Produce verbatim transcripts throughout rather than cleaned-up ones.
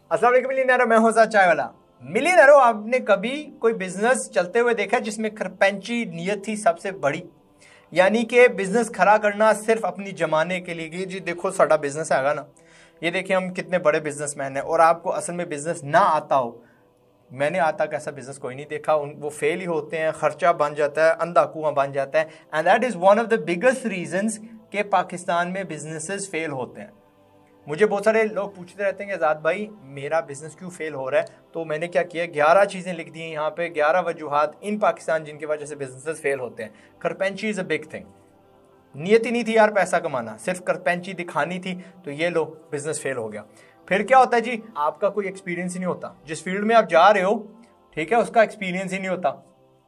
अस्सलाम वालेकुम मिलियनेरो, मैं हूं चाय वाला। मिलियनेरो, आपने कभी कोई बिजनेस चलते हुए देखा जिसमें खरपंची नीयत थी सबसे बड़ी, यानी कि बिजनेस खड़ा करना सिर्फ अपनी जमाने के लिए कि जी देखो साड़ा बिजनेस हैगा ना, ये देखिए हम कितने बड़े बिजनेसमैन हैं, और आपको असल में बिजनेस ना आता हो। मैंने आता कैसा बिजनेस कोई नहीं देखा, उन वो फेल ही होते हैं, खर्चा बन जाता है, अंधा कुआं बन जाता है। And that is one of the biggest reasons के पाकिस्तान में बिजनेसेस फेल होते हैं। मुझे बहुत सारे लोग पूछते रहते हैं कि आज़ाद भाई मेरा बिजनेस क्यों फेल हो रहा है, तो मैंने क्या किया, ग्यारह चीज़ें लिख दी हैं यहाँ पे, ग्यारह वजूहात इन पाकिस्तान जिनकी वजह से बिजनेसेस फेल होते हैं। खरपंची इज़ अ बिग थिंग। नियत ही नहीं थी यार पैसा कमाना, सिर्फ खरपंची दिखानी थी, तो ये लो बिजनेस फेल हो गया। फिर क्या होता है जी, आपका कोई एक्सपीरियंस ही नहीं होता, जिस फील्ड में आप जा रहे हो, ठीक है, उसका एक्सपीरियंस ही नहीं होता।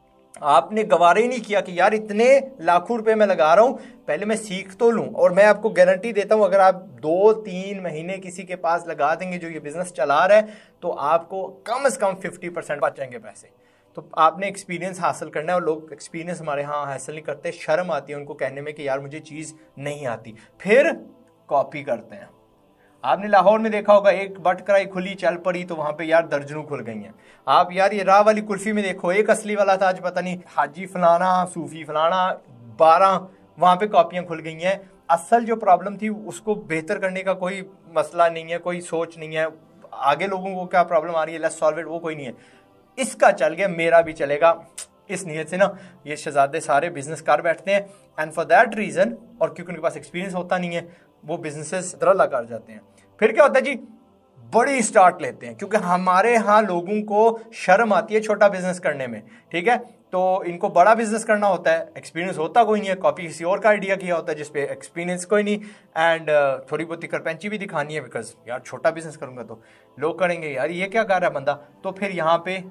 आपने गवारा ही नहीं किया कि यार इतने लाखों रुपए मैं लगा रहा हूं, पहले मैं सीख तो लूं। और मैं आपको गारंटी देता हूं, अगर आप दो तीन महीने किसी के पास लगा देंगे जो ये बिजनेस चला रहा है, तो आपको कम से कम फिफ्टी परसेंट बचेंगे पैसे। तो आपने एक्सपीरियंस हासिल करना है, और लोग एक्सपीरियंस हमारे यहाँ हासिल नहीं करते, शर्म आती है उनको कहने में कि यार मुझे चीज़ नहीं आती, फिर कॉपी करते हैं। आपने लाहौर में देखा होगा, एक बटकराई खुली चल पड़ी तो वहां पे यार दर्जनों खुल गई हैं। आप यार ये राह वाली कुल्फी में देखो, एक असली वाला था, आज पता नहीं हाजी फलाना सूफी फलाना, बारह वहां पे कॉपियां खुल गई हैं। असल जो प्रॉब्लम थी उसको बेहतर करने का कोई मसला नहीं है, कोई सोच नहीं है, आगे लोगों को क्या प्रॉब्लम आ रही है, लेट्स सॉल्व इट, वो कोई नहीं है। इसका चल गया, मेरा भी चलेगा, इस नीयत से ना ये शहजादे सारे बिजनेस कर बैठते हैं। एंड फॉर दैट रीजन, और क्योंकि उनके पास एक्सपीरियंस होता नहीं है, वो बिजनेसेस तरला कर जाते हैं। फिर क्या होता है जी, बड़ी स्टार्ट लेते हैं, क्योंकि हमारे यहाँ लोगों को शर्म आती है छोटा बिजनेस करने में, ठीक है, तो इनको बड़ा बिजनेस करना होता है, एक्सपीरियंस होता कोई नहीं है, कॉपी किसी और का आइडिया किया होता है जिसपे एक्सपीरियंस कोई नहीं, एंड uh, थोड़ी बहुत खरपंची भी दिखानी है, बिकॉज यार छोटा बिजनेस करूंगा तो लोग करेंगे यार ये क्या कर रहा है बंदा, तो फिर यहाँ पे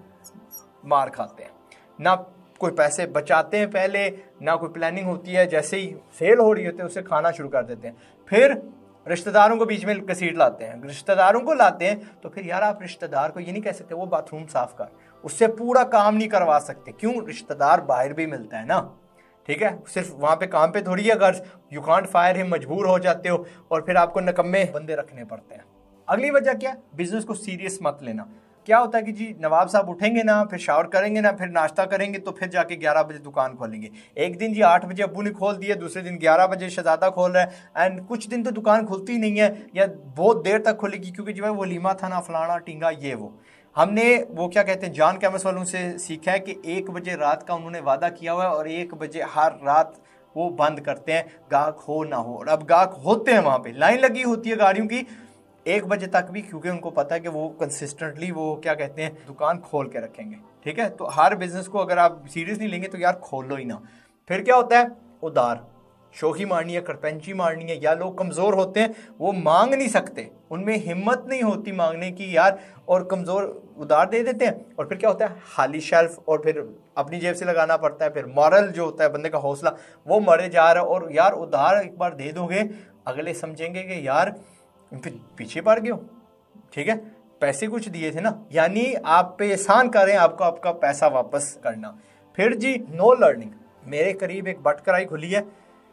मार खाते हैं। ना कोई पैसे बचाते हैं पहले, ना कोई प्लानिंग होती है, जैसे ही सेल हो रही होती है उसे खाना शुरू कर देते हैं। फिर रिश्तेदारों को बीच में घसीट लाते हैं, रिश्तेदारों को लाते हैं तो फिर यार आप रिश्तेदार को ये नहीं कह सकते वो बाथरूम साफ कर, उससे पूरा काम नहीं करवा सकते। क्यों? रिश्तेदार बाहर भी मिलता है ना, ठीक है, सिर्फ वहां पे काम पे थोड़ी है, अगर यू कांट फायर हिम, मजबूर हो जाते हो, और फिर आपको नकम्मे बंदे रखने पड़ते हैं। अगली वजह क्या, बिजनेस को सीरियस मत लेना। क्या होता है कि जी नवाब साहब उठेंगे ना, फिर शावर करेंगे ना, फिर नाश्ता करेंगे, तो फिर जाके ग्यारह बजे दुकान खोलेंगे। एक दिन जी आठ बजे अब्बू ने खोल दिया, दूसरे दिन ग्यारह बजे शहजादा खोल रहा है, एंड कुछ दिन तो दुकान खुलती ही नहीं है, या बहुत देर तक खुलेगी, क्योंकि जो है वलीमा था ना, फलाना टिंगा ये वो। हमने वो क्या कहते हैं जॉन कैमस वालों से सीखा है कि एक बजे रात का उन्होंने वादा किया हुआ है, और एक बजे हर रात वो बंद करते हैं, गाहक हो ना हो। और अब गाहक होते हैं, वहां पे लाइन लगी होती है गाड़ियों की एक बजे तक भी, क्योंकि उनको पता है कि वो कंसिस्टेंटली वो क्या कहते हैं दुकान खोल के रखेंगे, ठीक है। तो हर बिजनेस को अगर आप सीरियस नहीं लेंगे तो यार खोलो ही ना। फिर क्या होता है, उधार, शोखी मारनी है, खरपंची मारनी है, या लोग कमज़ोर होते हैं, वो मांग नहीं सकते, उनमें हिम्मत नहीं होती मांगने की यार, और कमज़ोर उधार दे देते हैं। और फिर क्या होता है, खाली शेल्फ, और फिर अपनी जेब से लगाना पड़ता है, फिर मॉरल जो होता है बंदे का हौसला वो मरे जा रहा है। और यार उधार एक बार दे दोगे, अगले समझेंगे कि यार फिर पीछे पड़ गए हो, ठीक है, पैसे कुछ दिए थे ना, यानी आप पे एहसान करें आपको आपका पैसा वापस करना। फिर जी नो लर्निंग। मेरे करीब एक बटकराई खुली है,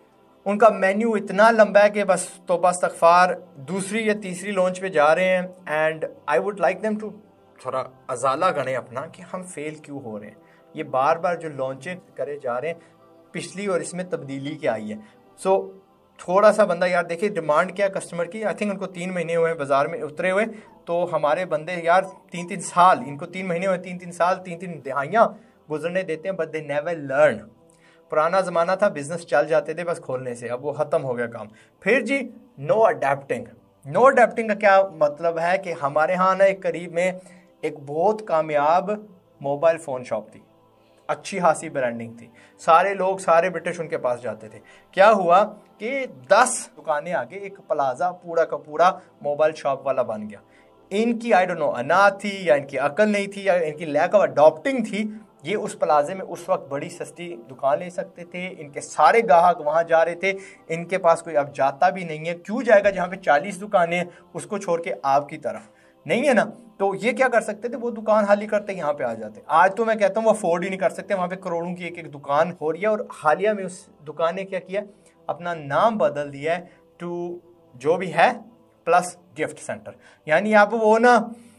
उनका मेन्यू इतना लंबा है कि बस तौबा इस्तगफार, दूसरी या तीसरी लॉन्च पे जा रहे हैं, and I would like them to थोड़ा अजाला गणे अपना कि हम फेल क्यों हो रहे हैं। ये बार बार जो लॉन्चें करे जा रहे हैं, पिछली और इसमें तब्दीली क्या आई है। सो so, थोड़ा सा बंदा यार देखिए डिमांड क्या कस्टमर की, आई थिंक उनको तीन महीने हुए हैं बाजार में उतरे हुए, तो हमारे बंदे यार तीन तीन साल, इनको तीन महीने हुए, तीन तीन साल, तीन तीन दिहाइयाँ गुजरने देते हैं, बट दे नेवर लर्न। पुराना ज़माना था, बिजनेस चल जाते थे बस खोलने से, अब वो ख़त्म हो गया काम। फिर जी नो अडेप्टिंग। नो अडेप्टिंग का क्या मतलब है कि हमारे यहाँ ना एक करीब में एक बहुत कामयाब मोबाइल फ़ोन शॉप थी, अच्छी खासी ब्रांडिंग थी, सारे लोग सारे ब्रिटिश उनके पास जाते थे। क्या हुआ कि दस दुकानें आगे एक प्लाजा पूरा का पूरा मोबाइल शॉप वाला बन गया। इनकी आई डोंट नो अनाथ थी, या इनकी अकल नहीं थी, या इनकी लैक ऑफ अडॉप्टिंग थी। ये उस प्लाजे में उस वक्त बड़ी सस्ती दुकान ले सकते थे, इनके सारे ग्राहक वहाँ जा रहे थे, इनके पास कोई अब जाता भी नहीं है। क्यों जाएगा जहाँ पे चालीस दुकानें उसको छोड़ के आपकी तरफ नहीं है ना, तो ये क्या कर सकते थे, वो दुकान खाली करते यहाँ पे आ जाते। आज तो मैं कहता हूँ वो अफोर्ड ही नहीं कर सकते, वहाँ पे करोड़ों की एक एक दुकान हो रही है। और हालिया में उस दुकान ने क्या किया, अपना नाम बदल दिया है टू जो भी है प्लस गिफ्ट सेंटर। यानी आप वो ना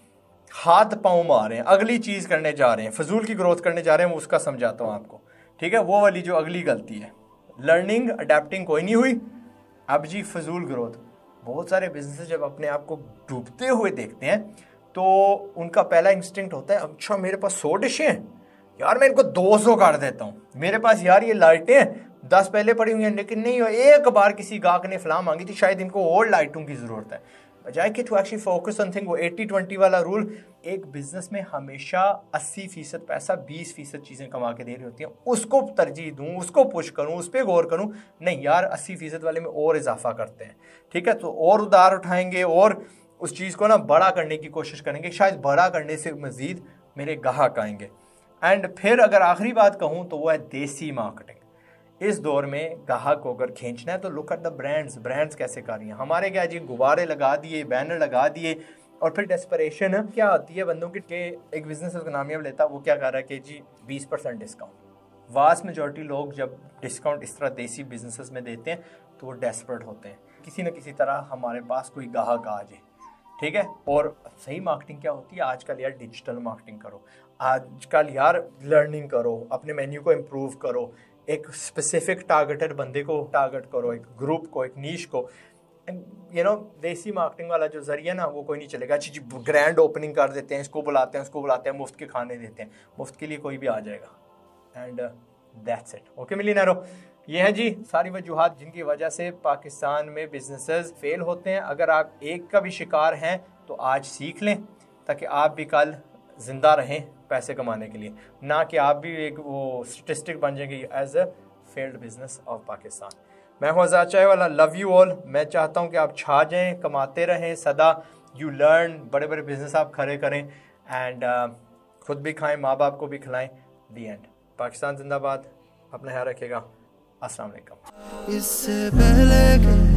हाथ पाँव मार रहे हैं, अगली चीज़ करने जा रहे हैं, फजूल की ग्रोथ करने जा रहे हैं, वो उसका समझाता हूँ आपको, ठीक है। वो वाली जो अगली गलती है, लर्निंग अडेप्टिंग कोई नहीं हुई, अब जी फजूल ग्रोथ। बहुत सारे बिजनेस जब अपने आप को डूबते हुए देखते हैं तो उनका पहला इंस्टिंक्ट होता है, अच्छा मेरे पास सौ डिशें हैं यार, मैं इनको दो सौ कर देता हूँ। मेरे पास यार ये लाइटें हैं, दस पहले पड़ी हुई हैं, लेकिन नहीं, एक बार किसी गाहक ने फलां मांगी थी, शायद इनको और लाइटों की ज़रूरत है। बजाय कि to actually focus on thing, वो एटी ट्वेंटी वाला रूल, एक बिजनेस में हमेशा अस्सी फीसद पैसा बीस फीसद चीज़ें कमा के दे रही होती हैं, उसको तरजीह दूँ, उसको पुश करूँ, उस पर गौर करूँ, नहीं यार अस्सी फीसद वाले में और इजाफा करते हैं, ठीक है। तो और उधार उठाएंगे और उस चीज़ को ना बड़ा करने की कोशिश करेंगे, शायद बड़ा करने से मज़ीद मेरे ग्राहक आएंगे। एंड फिर अगर आखिरी बात कहूँ तो वो है देसी मार्केटिंग। इस दौर में ग्राहक को अगर खींचना है तो look at the brands, brands कैसे कर रही हैं। हमारे क्या जी, गुब्बारे लगा दिए, बैनर लगा दिए, और फिर डेस्परेशन क्या होती है बंदों की, एक बिजनेस उसका नामियाब लेता, वो क्या कर रहा है कि जी बीस परसेंट डिस्काउंट। वास्ट मेजॉरिटी लोग जब डिस्काउंट इस तरह देसी बिजनेसेस में देते हैं तो वो डेस्परेट होते हैं, किसी न किसी तरह हमारे पास कोई ग्राहक आ जाए, ठीक है। और सही मार्केटिंग क्या होती है आजकल यार, डिजिटल मार्केटिंग करो, आजकल यार लर्निंग करो, अपने मेन्यू को इम्प्रूव करो, एक स्पेसिफिक टारगेटेड बंदे को टारगेट करो, एक ग्रुप को, एक नीश को। यू नो देसी मार्केटिंग वाला जो जरिया ना वो कोई नहीं चलेगा। अच्छी जी ग्रैंड ओपनिंग कर देते हैं, इसको बुलाते हैं, उसको बुलाते हैं, मुफ्त के खाने देते हैं, मुफ्त के लिए कोई भी आ जाएगा। And that's it. ओके मिलियनेरो, ये है जी सारी वजूहात जिनकी वजह से पाकिस्तान में बिजनेसेस फेल होते हैं। अगर आप एक का भी शिकार हैं तो आज सीख लें, ताकि आप भी कल जिंदा रहें पैसे कमाने के लिए, ना कि आप भी एक वो स्टेटिस्टिक बन जाएंगे as a failed business of Pakistan. मैं हूँ आज़ाद चाय वाला, लव यू ऑल। मैं चाहता हूँ कि आप छा जाएं, कमाते रहें सदा, यू लर्न, बड़े बड़े बिजनेस आप खड़े करें, एंड uh, खुद भी खाएं, माँ बाप को भी खिलाएं। दी एंड। पाकिस्तान जिंदाबाद। अपना ख्याल रखिएगा। अस्सलाम वालेकुम।